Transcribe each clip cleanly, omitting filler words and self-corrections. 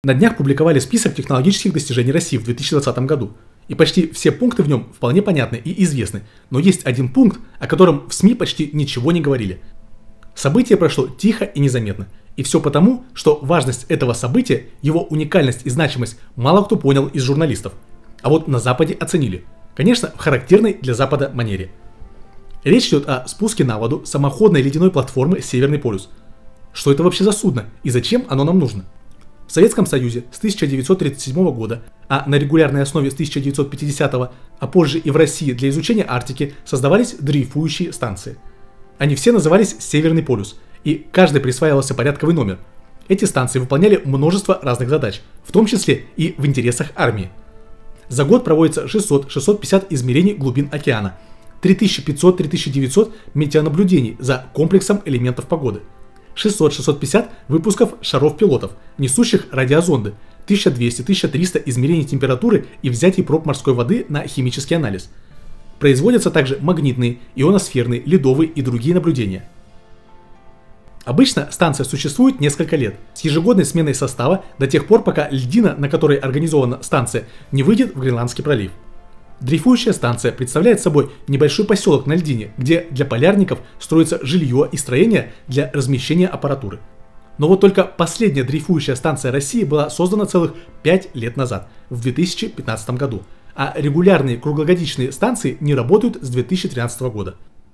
На днях публиковали список технологических достижений России в 2020 году. И почти все пункты в нем вполне понятны и известны. Но есть один пункт, о котором в СМИ почти ничего не говорили. Событие прошло тихо и незаметно. И все потому, что важность этого события, его уникальность и значимость мало кто понял из журналистов. А вот на Западе оценили. Конечно, в характерной для Запада манере. Речь идет о спуске на воду самоходной ледяной платформы «Северный полюс». Что это вообще за судно и зачем оно нам нужно? В Советском Союзе с 1937 года, а на регулярной основе с 1950, а позже и в России для изучения Арктики создавались дрейфующие станции. Они все назывались «Северный полюс», и каждой присваивался порядковый номер. Эти станции выполняли множество разных задач, в том числе и в интересах армии. За год проводится 600-650 измерений глубин океана, 3500-3900 метеонаблюдений за комплексом элементов погоды, 600-650 выпусков шаров-пилотов, несущих радиозонды, 1200-1300 измерений температуры и взятий проб морской воды на химический анализ. Производятся также магнитные, ионосферные, ледовые и другие наблюдения. Обычно станция существует несколько лет, с ежегодной сменой состава до тех пор, пока льдина, на которой организована станция, не выйдет в Гренландский пролив. Дрейфующая станция представляет собой небольшой поселок на льдине, где для полярников строится жилье и строение для размещения аппаратуры. Но вот только последняя дрейфующая станция России была создана целых 5 лет назад, в 2015 году, а регулярные круглогодичные станции не работают с 2013 года.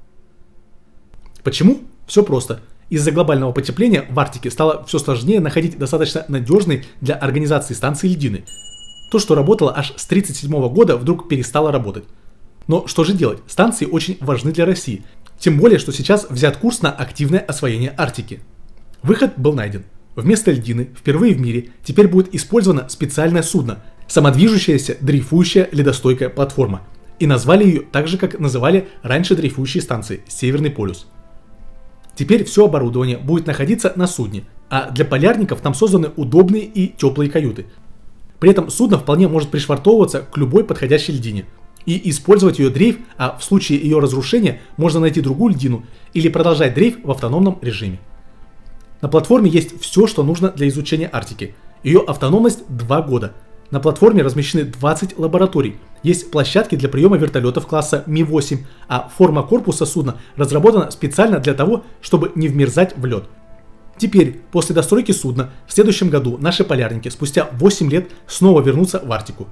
Почему? Все просто. Из-за глобального потепления в Арктике стало все сложнее находить достаточно надежные для организации станции льдины. То, что работало аж с 1937 года, вдруг перестало работать. Но что же делать? Станции очень важны для России. Тем более, что сейчас взят курс на активное освоение Арктики. Выход был найден. Вместо льдины впервые в мире теперь будет использовано специальное судно – самодвижущаяся дрейфующая ледостойкая платформа. И назвали ее так же, как называли раньше дрейфующие станции – Северный полюс. Теперь все оборудование будет находиться на судне, а для полярников там созданы удобные и теплые каюты. При этом судно вполне может пришвартовываться к любой подходящей льдине и использовать ее дрейф, а в случае ее разрушения можно найти другую льдину или продолжать дрейф в автономном режиме. На платформе есть все, что нужно для изучения Арктики. Ее автономность 2 года. На платформе размещены 20 лабораторий. Есть площадки для приема вертолетов класса Ми-8, а форма корпуса судна разработана специально для того, чтобы не вмерзать в лед. Теперь, после достройки судна, в следующем году наши полярники спустя 8 лет снова вернутся в Арктику.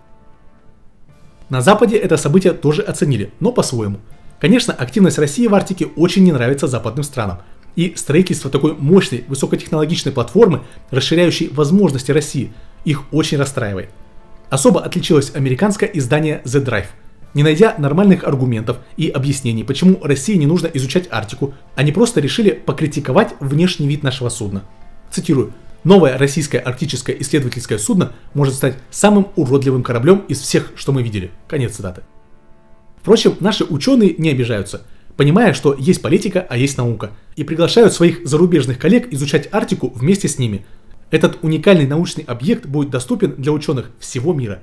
На Западе это событие тоже оценили, но по-своему. Конечно, активность России в Арктике очень не нравится западным странам. И строительство такой мощной высокотехнологичной платформы, расширяющей возможности России, их очень расстраивает. Особо отличилось американское издание The Drive. Не найдя нормальных аргументов и объяснений, почему России не нужно изучать Арктику, они просто решили покритиковать внешний вид нашего судна. Цитирую: «Новое российское арктическое исследовательское судно может стать самым уродливым кораблем из всех, что мы видели». Конец цитаты. Впрочем, наши ученые не обижаются, понимая, что есть политика, а есть наука, и приглашают своих зарубежных коллег изучать Арктику вместе с ними. Этот уникальный научный объект будет доступен для ученых всего мира.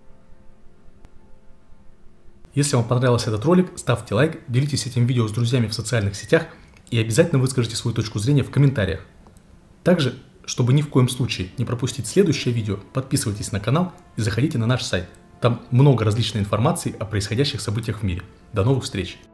Если вам понравился этот ролик, ставьте лайк, делитесь этим видео с друзьями в социальных сетях и обязательно выскажите свою точку зрения в комментариях. Также, чтобы ни в коем случае не пропустить следующее видео, подписывайтесь на канал и заходите на наш сайт. Там много различной информации о происходящих событиях в мире. До новых встреч!